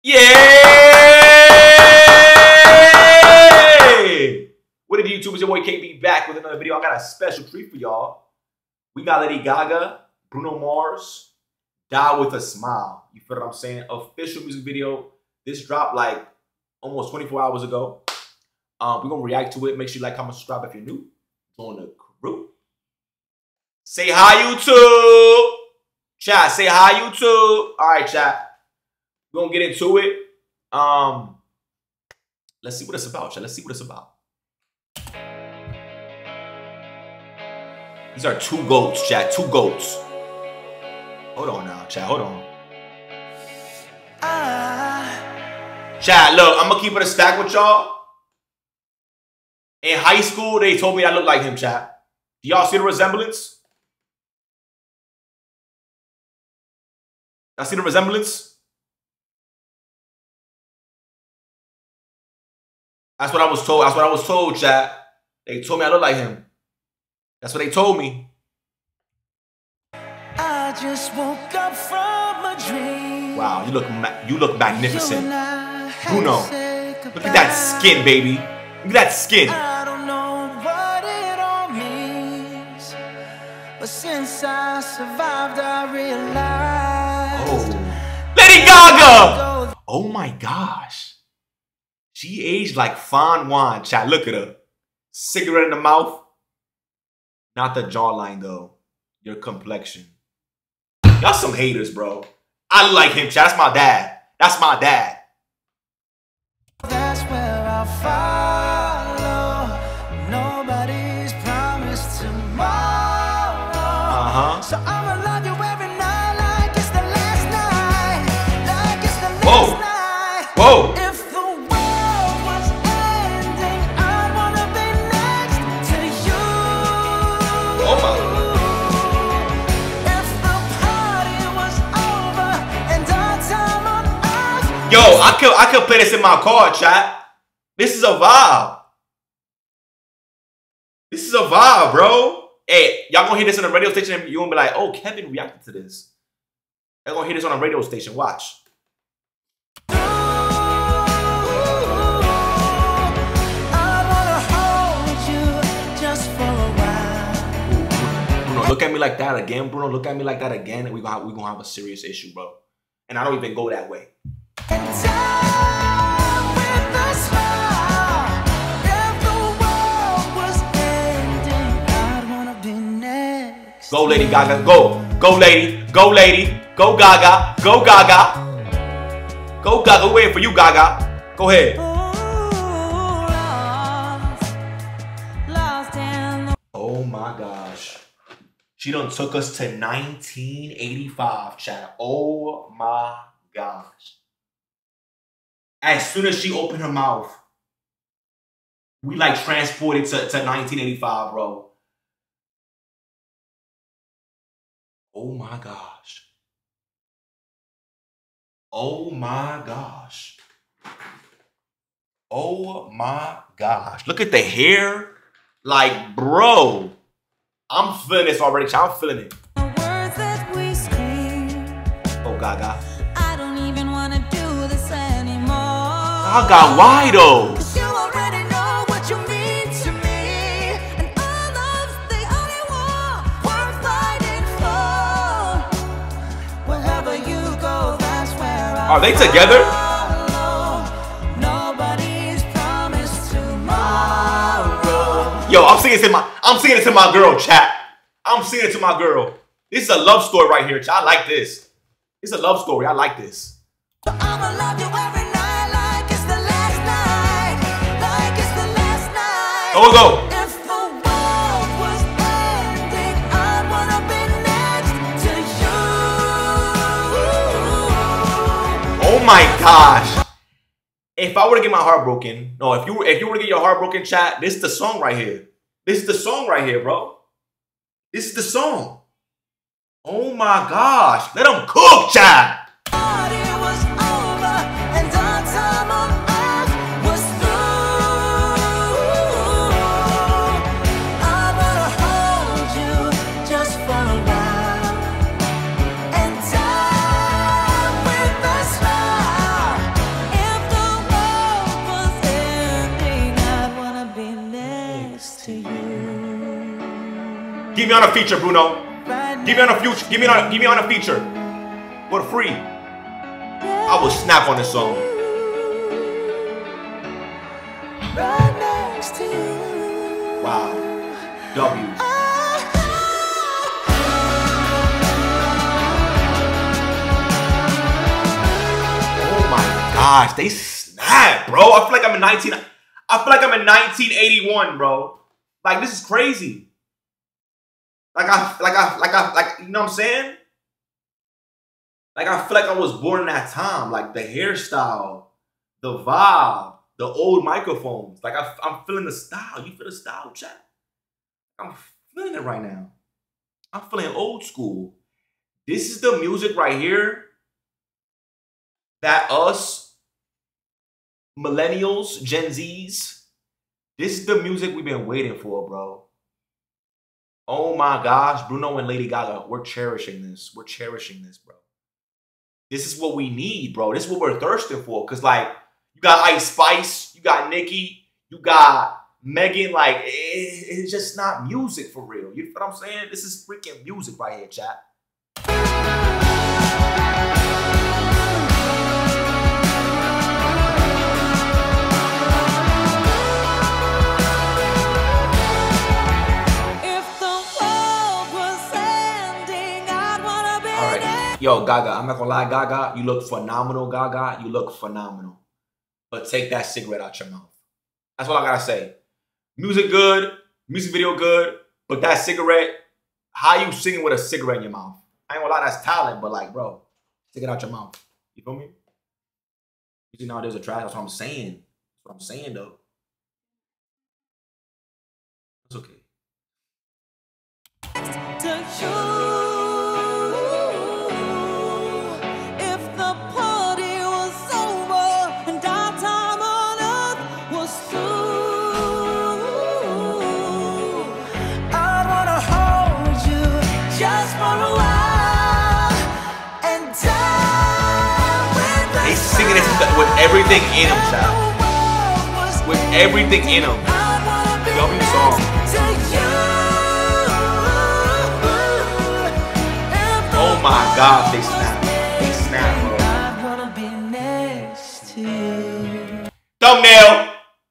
Yeah! What it do, YouTube? It's your boy KB back with another video. I got a special treat for y'all. We got Lady Gaga, Bruno Mars, Die With A Smile. You feel what I'm saying? Official music video. This dropped like almost 24 hours ago. We're going to react to it. Make sure you like, comment, subscribe if you're new. Join the crew. Say hi, YouTube. Chat, say hi, YouTube. All right, chat. We're going to get into it. Let's see what it's about, chat. Let's see what it's about. These are two goats, chat. Two goats. Hold on now, chat. Hold on. Chat, look, I'm going to keep it a stack with y'all. In high school, they told me I look like him, chat. Do y'all see the resemblance? Y'all see the resemblance? That's what I was told. That's what I was told, chat. They told me I look like him. That's what they told me. I just woke up from a dream. Wow, you look magnificent. Bruno, look at that skin, baby. Look at that skin. I don't know what it all means, but since I survived, I realized. Oh, Lady Gaga! Oh my gosh. She aged like fine wine, chat. Look at her. Cigarette in the mouth. Not the jawline, though. Your complexion. Y'all some haters, bro. I look like him, chat. That's my dad. That's my dad. That's where I follow. Nobody's promised tomorrow. So I'ma love you every night like it's the last night. Like it's the last night. Whoa. Yo, I could play this in my car, chat. This is a vibe. This is a vibe, bro. Hey, y'all gonna hear this on the radio station and you gonna be like, oh, Kevin reacted to this. Y'all gonna hear this on a radio station. Watch. Bruno, look at me like that again, Bruno. Look at me like that again, and we gonna have a serious issue, bro. And I don't even go that way. Go, Lady Gaga. Go. Go, lady. Go, lady. Go, Gaga. Go, Gaga. Go, Gaga. We're waiting for you, Gaga. Go ahead. Oh, my gosh. She done took us to 1985, chat. Oh, my gosh. As soon as she opened her mouth, we like transported to 1985, bro. Oh my gosh. Oh my gosh. Oh my gosh. Look at the hair. Like, bro. I'm feeling this already. I'm feeling it. The words that we scream. Oh, Gaga. I don't even want to do this anymore. Gaga, why though? Are they together? Nobody's promised tomorrow. Yo, I'm singing it to my girl, chat. I'm singing it to my girl. This is a love story right here, chat. I like this. It's a love story. I like this. I'ma love you every night like it's the last night. Like it's the last night. Go, go. If the world was ending, I'd wanna be next to you. Oh my gosh. If I were to get my heart broken, no, if you were to get your heart broken, chat, this is the song right here. This is the song right here, bro. This is the song. Oh my gosh. Let them cook, chat. Get me on a feature, Bruno. Give me on a future. Give me on a feature for free. I will snap on this song. Wow. W. Oh my gosh, they snap, bro. I feel like I'm in 1981, bro. Like, this is crazy. Like, you know what I'm saying? Like, I feel like I was born in that time. Like, the hairstyle, the vibe, the old microphones. Like, I'm feeling the style. You feel the style, chat? I'm feeling it right now. I'm feeling old school. This is the music right here that us millennials, Gen Zs, this is the music we've been waiting for, bro. Oh my gosh, Bruno and Lady Gaga, we're cherishing this. We're cherishing this, bro. This is what we need, bro. This is what we're thirsting for. Because, like, you got Ice Spice, you got Nicki, you got Megan. Like, it's just not music for real. You know what I'm saying? This is freaking music right here, chat. Yo, Gaga, I'm not gonna lie, Gaga, you look phenomenal, Gaga. You look phenomenal. But take that cigarette out your mouth. That's all I gotta say. Music good, music video good, but that cigarette, how you singing with a cigarette in your mouth? I ain't gonna lie, that's talent, but like, bro, take it out your mouth. You feel me? You see, nowadays a trash, that's what I'm saying. That's what I'm saying, though. It's okay. Singing this with everything in him, child. With everything in him. W song. Oh my gosh, they snap. They snap, bro. Thumbnail.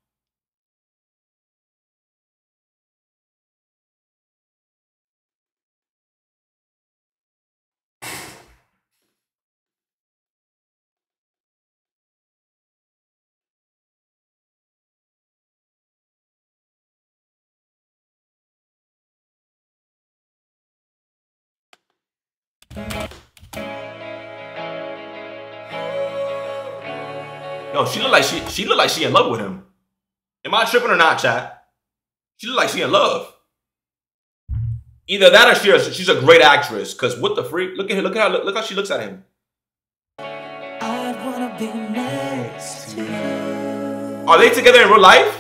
Yo, she look like she in love with him. Am I tripping or not, chat? She look like she in love. Either that or she's a great actress. Cause what the freak? Look at her. Look how she looks at him. I'd wanna be next to you. Are they together in real life?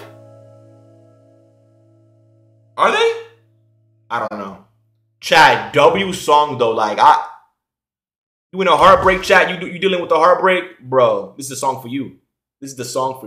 Are they? I don't know. Chat, W song though, like you in a heartbreak, chat. You dealing with the heartbreak, bro. This is the song for you. This is the song for you.